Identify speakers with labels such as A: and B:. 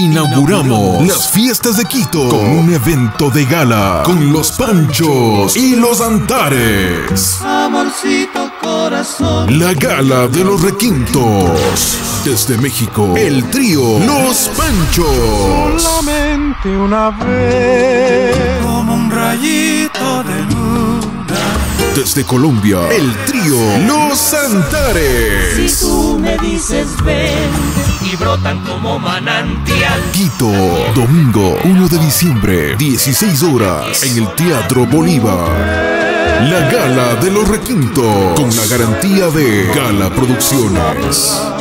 A: Inauguramos las fiestas de Quito con un evento de gala con los Panchos y los Antares.
B: Amorcito corazón.
A: La gala de los requintos. Desde México, el trío Los Panchos.
B: Solamente una vez, como un rayito de luna.
A: Desde Colombia, el trío Los Antares.
C: Si tú me dices ven y brotan como manantial.
A: Quito, domingo 1 de diciembre, 16 horas, en el Teatro Bolívar. La gala de los requintos, con la garantía de Gala Producciones.